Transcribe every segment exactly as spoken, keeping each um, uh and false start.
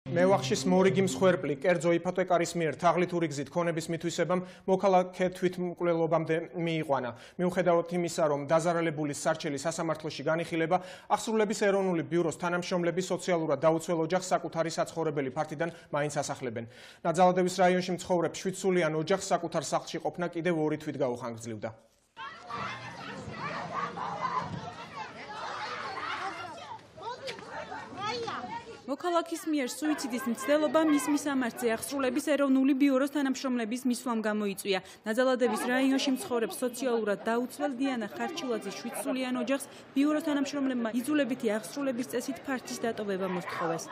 მევახშის მორიგი მსხვერპლი კერძო იპოთეკარის მიერ თაღლითური გზით ქონების მითვისებამ მოქალაქე თვითმკვლელობამდე მიიყვანა. მიუხედავად იმისა, რომ დაზარალებული სარჩელი სასამართლოში განიხილება, აღსრულების ეროვნული ბიუროს თანამშრომლები სოციალურად დაუცველ ოჯახს საკუთარი საცხოვრებელი ფართიდან მაინც ასახლებენ. ნაძალადევის რაიონში მცხოვრებ შვიდსულიან ოჯახს საკუთარ სახლში ყოფნა კიდევ ორი თვით გაუხანგრძლივდა. მოქალაქის მიერ სუიციდის მცდელობა მის მისამართზე აღსრულების ეროვნული ბიუროს თანამშრომლების მისვლამ გამოიწვია. ნაძალადევის რაიონში მცხოვრებ სოციალურად დაუცველ დიანა ხარჩილაძის შვიდსულიან ოჯახს ბიუროს თანამშრომლებმა იძულებითი აღსრულების წესით ფართის დატოვება მოსთხოვეს.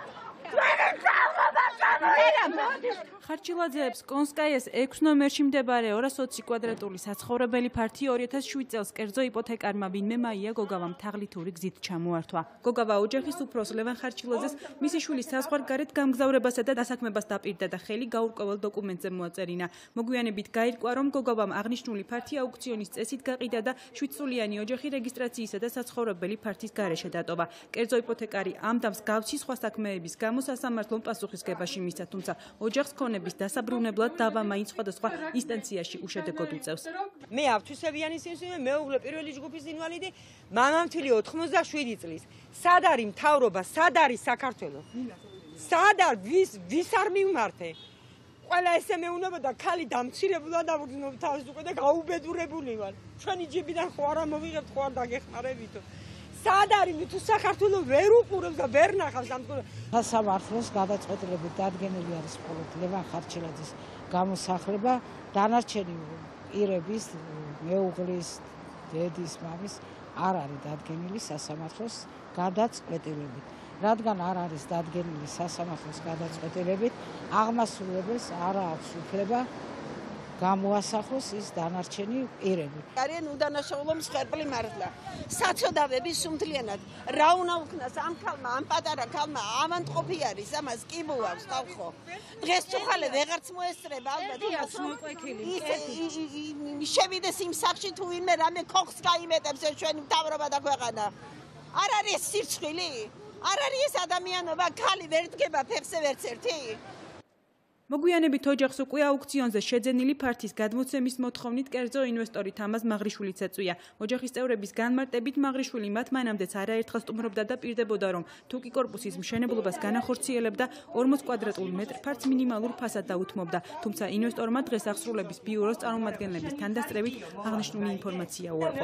ხარჩილაძეებს კონსკაიას ექვს ნომერში მდებარე ორას ოცი კვადრატული საცხოვრებელი ფართი ორი ათას შვიდ წელს კერძო იპოთეკარმა ვინმე მაია გოგავამ თაღლითური გზით ჩამოართვა. გოგავა ოჯახის უფროს ლევან ხარჩილაძეს მისი შვილის საზღვარგარეთ გამგზავრებასა და დასაქმებას დაპირდა და ხელი გაურკვეველ დოკუმენტზე მოაწერინა. მოგვიანებით გაირკვა, რომ გოგავამ აღნიშნული ფართი აუქციონის წესით გაყიდა და შვიდსულიანი ოჯახი რეგისტრაციისა და საცხოვრებელი ფართის გარეშე დატოვა. კერძო იპოთეკარი ამ დამს გავსი სხვა საქმეების გამო სასამართლომ პასუხისგებაში მისცა, თუმცა ოჯახს ქონების დასაბრუნებლად დავა მაინც სხვადასხვა ინსტანციაში უშედეგოდ უწევს. მე ავთვისებიანი სიმსივნე, მეუღლე პირველი ჯგუფის ინვალიდი, მამამთილი ოთხმოცდაშვიდი წლის. სად არის მთავრობა, სად არის საქართველო? სად არის ვის ვის არ მიმართე? ყველა ესე მეუბნება ქალი დამცირებულა და ვგრძნობ თავს უკვე და გაუბედურებული ვარ. ჩვენი ჯიბიდან ხო არა მოვიღებთ, ხო არ დაგეხმარებითო. სად არის თუ საქართველო ვერ უყურებს და ვერ ნახავს ამ სასამართლოს გადაწყვეტილებით დადგენილი არის მხოლოდ ლევან ხარჩილაძის გამოსახლება, დანარჩენი პირების, მეუღლის, დედის, მამის არ არის დადგენილი სასამართლოს გადაწყვეტილებით. რადგან არ არის დადგენილი სასამართლოს გადაწყვეტილებით, აღმასრულებელს არ აქვს უფლება გამოასახლოს ის დანარჩენი პირები. არიან უდანაშაულო მსხვერპლი მართლა. საცოდავების სუმთლიანად რა უნდა უქნას ამ ქალმა, ამ პატარა ქალმა, ავანტყოფი არის, ამას კი მოაქვს ხალხო. დღეს თუ ხალე ვეღარც მოესწრება ალბათ იმას რომ შევიდეს იმ სახლში თუ ვინმე რამე ქოხს გაიმეტებს ეს ჩვენი მთავრობა და ქვეყანა. არ არის სირცხვილი? არ არის ეს ადამიანობა, ქალი ვერ დგება ფეხზე ვერც ერთი? მოგვიანებით ოჯახს უკვე აუქციონზე შეძენილი ფართის გადმოცემის მოთხოვნით კერძო ინვესტორი თამაზ მაღრიშვილიც ეწვია. ოჯახის წევრების განმარტებით მაღრიშვილი მათ მანამდეც არაერთხელ სტუმრობდა და პირდებოდა, რომ თუკი კორპუსის მშენებლობას განახორციელებდა ორმოც კვადრატულ მეტრ ფართს მინიმალურ ფასად დაუთმობდა. თუმცა ინვესტორმა დღეს აღსრულების ბიუროს წარმომადგენლების თანდასწრებით აღნიშნული ინფორმაცია უარყო.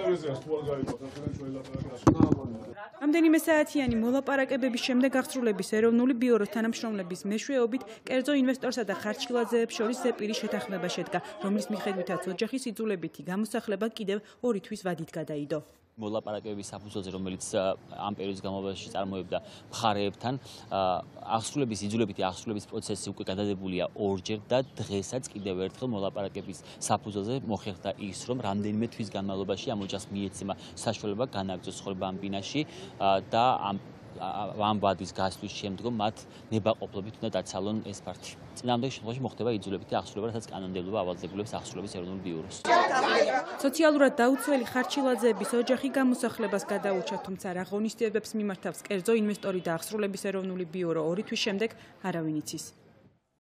რამდენიმე საათიანი მოლაპარაკებების შემდეგ აღსრულების ეროვნული ბიუროს თანამშრომლების მეშვეობით კერძო ინვესტორსა და ხარჩილაძეებს შორის ზეპირი შეთანხმება შედგა, რომლის მიხედვითაც ოჯახის იძულებითი გამოსახლება კიდევ ორი თვის ვადით გადაიდო. მოლაპარაკებების საფუძველზე, რომელიც ამ პერიოდის განმავლობაში წარმოებდა მხარეებთან, აღსრულების იძულებითი აღსრულების პროცესი უკვე გადადებულია ორჯერ და დღესაც კიდევ ერთხელ მოლაპარაკების საფუძველზე მოხერხდა ის, რომ რამდენიმე თვის განმავლობაში ამ ოჯახს მიეცემა საშუალება განაგრძოს ცხოვრება ამ ბინაში და ამ ამ ვადის გასვლის შემდგომ მათ ნებაყოფლობით უნდა დაცალონ ეს ფართი. წინააღმდეგ შემთხვევაში მოხდება იძულებითი აღსრულება, რასაც კანონმდებლობა ავალდებულებს აღსრულების ეროვნულ ბიუროს. სოციალურად დაუცველი ხარჩილაძეების ოჯახი გამოსახლებას გადაურჩა, თუმცა რა ღონისძიებებს მიმართავს კერძო ინვესტორი და აღსრულების ეროვნული ბიურო ორი თვის შემდეგ არავინ იცის.